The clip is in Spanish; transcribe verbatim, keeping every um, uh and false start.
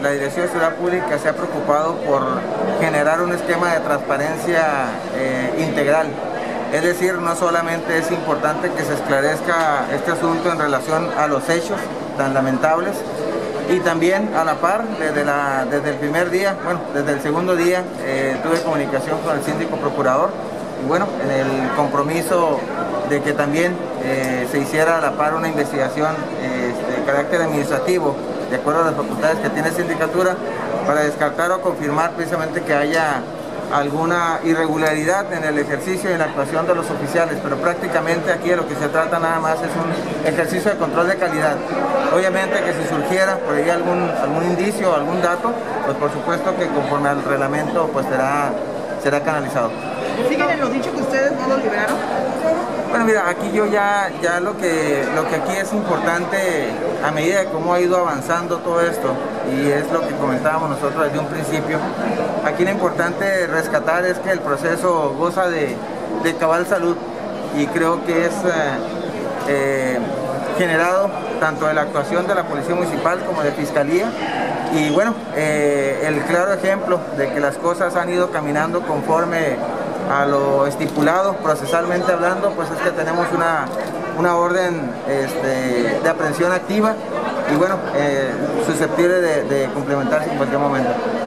la Dirección de Seguridad Pública se ha preocupado por generar un esquema de transparencia eh, integral. Es decir, no solamente es importante que se esclarezca este asunto en relación a los hechos tan lamentables, y también a la par, desde, la, desde el primer día, bueno, desde el segundo día, eh, tuve comunicación con el síndico procurador, y bueno, en el compromiso de que también eh, se hiciera a la par una investigación eh, de carácter administrativo, de acuerdo a las facultades que tiene sindicatura, para descartar o confirmar precisamente que haya alguna irregularidad en el ejercicio y en la actuación de los oficiales, pero prácticamente aquí de lo que se trata nada más es un ejercicio de control de calidad. Obviamente que si surgiera por ahí algún, algún indicio o algún dato, pues por supuesto que conforme al reglamento pues será, será canalizado. ¿Siguen en los dichos que ustedes no lo liberaron? Bueno, mira, aquí yo ya, ya lo que, lo que aquí es importante a medida de cómo ha ido avanzando todo esto, y es lo que comentábamos nosotros desde un principio, aquí lo importante rescatar es que el proceso goza de, de cabal salud, y creo que es eh, eh, generado tanto de la actuación de la Policía Municipal como de Fiscalía, y bueno, eh, el claro ejemplo de que las cosas han ido caminando conforme a lo estipulado procesalmente hablando, pues es que tenemos una, una orden este, de aprehensión activa y bueno, eh, susceptible de, de complementarse en cualquier momento.